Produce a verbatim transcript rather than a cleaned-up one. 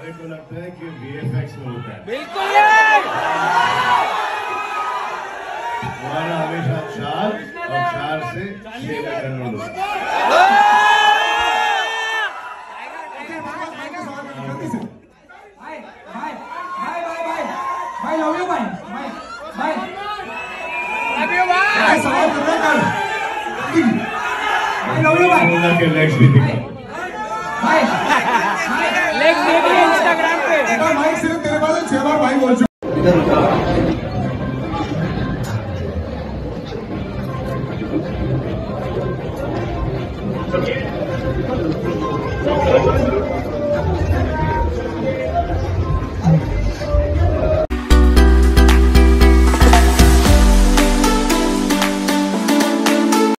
सारे को लगता है कि वीएफएक्स में होता है। बिल्कुल हमारा हमेशा चार और चार से छह का टर्न होता है। भाई लव यू भाई भाई भाई लव यू भाई सवाल कर रहा कर भाई लव यू भाई बोला के लेग्स भी दिखा भाई लेग्स देखिए इंस्टाग्राम पे भाई सिर्फ तेरे पास छह बार भाई बोल चुका।